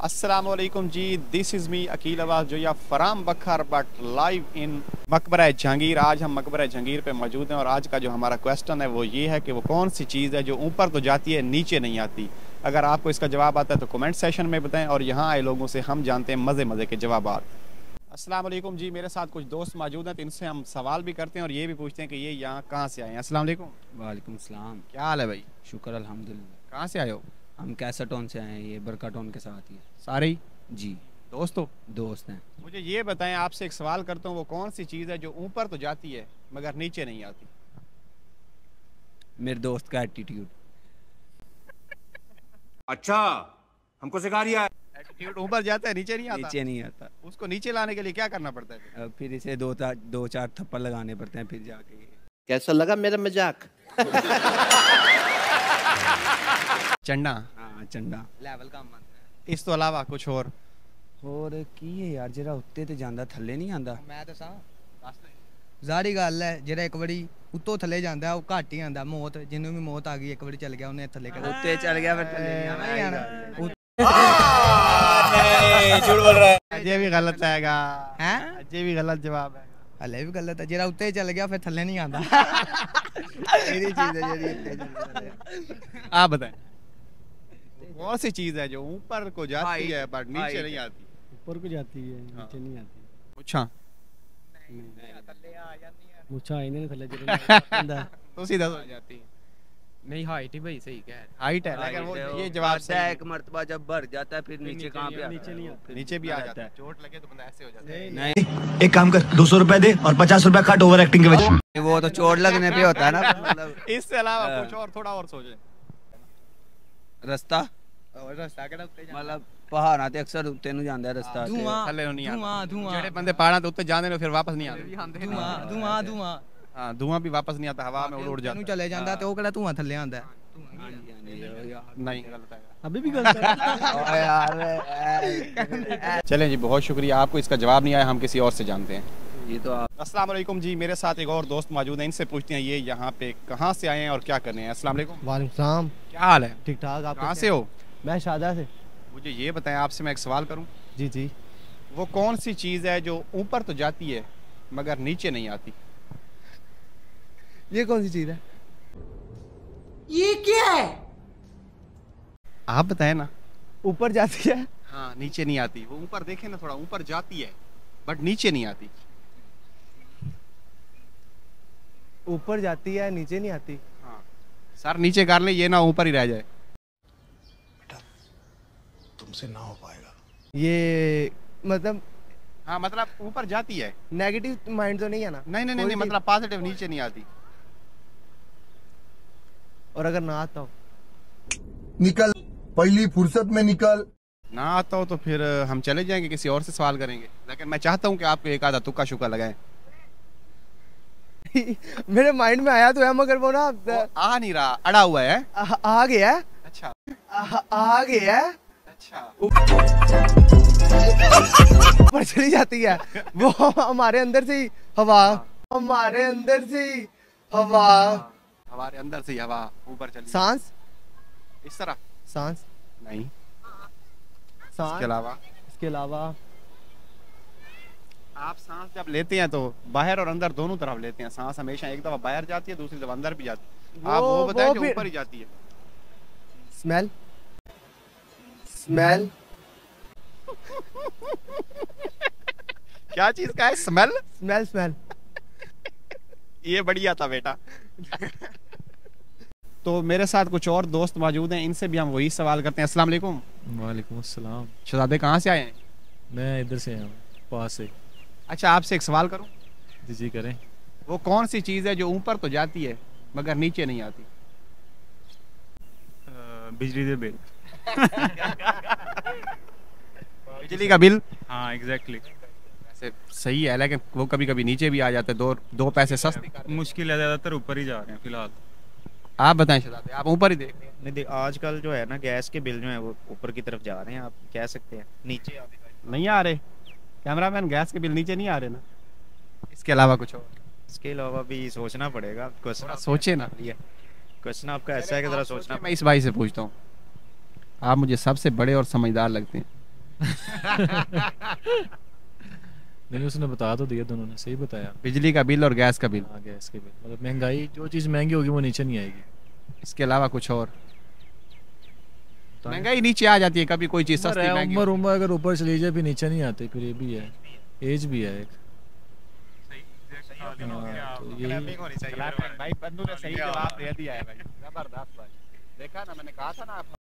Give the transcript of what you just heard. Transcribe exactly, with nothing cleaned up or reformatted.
अस्सलामुअलैकुम जी, this is me Aqeel Abbas Joya from Bhakkar but live in मकबरा जहांगीर। आज हम मकबरा जहांगीर पे मौजूद हैं और आज का जो हमारा क्वेश्चन है वो ये है कि वो कौन सी चीज़ है जो ऊपर तो जाती है नीचे नहीं आती। अगर आपको इसका जवाब आता है तो कमेंट सेशन में बताएं और यहाँ आए लोगों से हम जानते हैं मज़े मज़े के जवाब। अस्सलाम वालेकुम जी, मेरे साथ कुछ दोस्त मौजूद हैं तो इनसे हम सवाल भी करते हैं और ये भी पूछते हैं कि ये यहाँ कहाँ से आए हैं। अस्सलाम वालेकुम। वालेकुम सलाम। क्या हाल है भाई? शुक्र अल्हम्दुलिल्लाह। कहाँ से आए हो? हम कैसा टाउन से आए हैं, ये बरका टाउन के साथ ही सारे ही जी दोस्तों दोस्त हैं। मुझे ये बताएं, आपसे एक सवाल करता हूँ, वो कौन सी चीज़ है जो ऊपर तो जाती है मगर नीचे नहीं आती? मेरे दोस्त का एटीट्यूड। अच्छा, हमको सिखा रिया है। एटीट्यूड ऊपर जाता है नीचे नहीं आता? नीचे नहीं आता। उसको नीचे लाने के लिए क्या करना पड़ता है फिर? अब फिर इसे दो दो चार थप्पड़ लगाने पड़ते हैं फिर जाके। कैसा लगा मेरा मजाक? चंडा हाँ चंडा लेवल का मन है। इस तो अलावा कुछ और? और की है यार, जरा उत्ते ते जांदा थल्ले नहीं आंदा। मैं दसा ਜ਼ਾਰੀ ਗੱਲ ਹੈ, ਜਿਹੜਾ ਇੱਕ ਵਾਰੀ ਉੱਤੋਂ ਥੱਲੇ ਜਾਂਦਾ ਉਹ ਘੱਟ ਹੀ ਆਂਦਾ। ਮੌਤ ਜਿਹਨੂੰ ਵੀ ਮੌਤ ਆ ਗਈ ਇੱਕ ਵਾਰੀ ਚੱਲ ਗਿਆ ਉਹਨੇ ਥੱਲੇ ਕਰ उत्ते चल गया फिर थल्ले नहीं नहीं आना। आना। नहीं, झूठ बोल रहा है। ये भी गलत आएगा हैं ये भी गलत जवाब है। ਹਲੇ ਵੀ ਗਲਤ ਹੈ। ਜਿਹੜਾ ਉੱਤੇ ਚੱਲ ਗਿਆ ਫਿਰ ਥੱਲੇ ਨਹੀਂ ਆਂਦਾ। मेरी चीज है जेडी उत्ते चल गया। आप बताएं कौन सी चीज़ है जो ऊपर को जाती है बट नीचे नहीं आती? ऊपर को जाती है नीचे नहीं आती। अच्छा मुच्छा इन्हें नहीं थल्ले जरूर तो सीधा हो जाती है। नहीं हाइट ही भाई सही कह रहे हाइट है लेकिन वो हाइट है, ये वो जवाब बढ़ता है, एक मर्तबा जब बढ़ जाता है फिर नीचे कहाँ पे आता नीचे नहीं है? आता। फिर नीचे भी आ जाता जाता है। चोट लगे तो बंदा ऐसे हो जाता है। नहीं एक काम कर, दो सौ रुपए दे और पचास रुपए काट ओवर एक्टिंग के वजह से। वो तो चोट लगने पे होता है ना। मतलब इससे अलावा कुछ और थोड़ा और सोचे। रस्ता ਰਸਤਾ ਕਿਹੜਾ ਉੱਤੇ ਜਾਂਦਾ? मतलब पहाड़ां ते अक्सर उत्ते नु जांदा है रस्ता। धुआं थल्ले नहीं आता। धुआं धुआं जेड़े बंदे पहाड़ां ते उत्ते जांदे ने फिर वापस नहीं आते। ਧੂਆਂ ਧੂਆਂ ਧੂਆਂ हां, धुआं भी वापस नहीं आता, हवा में उड़ उड़ ਨੂੰ जाता ਚਲੇ ਜਾਂਦਾ ਤੇ ਉਹ ਕਿਹੜਾ ਧੂਆਂ ਥੱਲੇ ਆਂਦਾ? हाँ जी, हाँ जी, यार। है। नहीं गलत है। अभी भी गलत है। ओ यार चलें जी, बहुत शुक्रिया। आपको इसका जवाब नहीं आया, हम किसी और से जानते हैं। ये तो आप अस्सलाम वालेकुम जी, मेरे साथ एक और दोस्त मौजूद हैं, इनसे पूछते हैं ये यहाँ पे कहाँ से आए हैं और क्या करने हैं। अस्सलाम वालेकुम। वालेकुम सलाम। क्या हाल है? ठीक ठाक। आप कहाँ से हो? मैं शादा से। मुझे ये बताएं, आपसे मैं एक सवाल करूं। जी जी। वो कौन सी चीज़ है जो ऊपर तो जाती है मगर नीचे नहीं आती? ये कौन सी चीज है? ये क्या है? आप बताएं ना। ऊपर जाती है। हाँ, नीचे नहीं आती। वो ऊपर देखें ना, थोड़ा ऊपर जाती है बट नीचे नहीं आती। ऊपर जाती है नीचे नहीं आती। हाँ, सर नीचे कर ले, ये ना ऊपर ही रह जाए। तुमसे ना हो पाएगा। ये मतलब हाँ, मतलब ऊपर जाती है। नेगेटिव माइंड तो नहीं है ना? नहीं नहीं नहीं, नहीं मतलब पॉजिटिव, नीचे नहीं आती। और अगर ना आता हो? निकल, पहली फुर्सत में निकल। ना आता हो तो फिर हम चले जाएंगे, किसी और से सवाल करेंगे। लेकिन मैं चाहता हूँ कि आपको एक आधा तुक्का शुक्का लगाएं। मेरे माइंड में आया तो है मगर वो ना वो आ नहीं रहा, अड़ा हुआ है। आ, आ गया है। अच्छा आ, आ गया है। अच्छा ऊपर चली जाती है वो हमारे अंदर से ही हवा। हमारे अंदर से ही हवा। हमारे अंदर से ही हवा ऊपर चली। सांस। इस तरह? सांस नहीं। सांस इसके अलावा? इसके अलावा आप सांस जब लेते हैं तो बाहर और अंदर दोनों तरफ लेते हैं। सांस हमेशा एक दफा बाहर जाती है, दूसरी दफा अंदर भी जाती है। आप वो बताएं जो ऊपर ही जाती है। स्मेल। स्मेल। क्या चीज का है? स्मेल। Smell smell. ये बढ़िया था बेटा। तो मेरे साथ कुछ और दोस्त मौजूद हैं, इनसे भी हम वही सवाल करते हैं। अस्सलाम वालेकुम। वालेकुम अस्सलाम। शहजादे कहाँ से आए हैं? मैं इधर से आया हूँ, पास से। अच्छा, आपसे एक सवाल करूं? जी जी करें। वो कौन सी चीज़ है जो ऊपर तो जाती है मगर नीचे नहीं आती? बिजली दे बिल। बिजली का बिल। हाँ एग्जैक्टली। वैसे सही है, लेकिन वो कभी कभी नीचे भी आ जाते हैं। दो दो पैसे सस्ते कर। मुश्किल है, ज़्यादातर ऊपर ही जा रहे हैं फिलहाल। आप बताएं शहजादे, आप ऊपर ही देख रहे हैं। नहीं देख, आजकल जो है ना गैस के बिल जो है वो ऊपर की तरफ जा रहे हैं, आप कह सकते हैं नीचे नहीं आ रहे। कैमरामैन, गैस के बिल नीचे नहीं आ रहे ना? इसके अलावा कुछ और? इसके अलावा भी सोचना पड़ेगा। क्वेश्चन सोचे ना। क्वेश्चन आपका ऐसा है कि जरा सोचना। मैं इस भाई से पूछता हूँ, आप मुझे सबसे बड़े और समझदार लगते हैं, नहीं उसने बता तो दिया, दोनों ने सही बताया। बिजली का बिल और गैस का बिल। हाँ गैस के बिल, मतलब महंगाई, जो चीज़ महंगी होगी वो नीचे नहीं आएगी। इसके अलावा कुछ और महंगाई नीचे आ जाती है, कभी कोई चीज सस्ती महंगी। उम्र उम्र अगर ऊपर चली जाए फिर नीचे नहीं आती, फिर ये भी है, एज भी है एक। भाई बंधु ने सही जवाब दे दिया है भाई, जबरदस्त भाई। देखा ना, मैंने कहा था ना।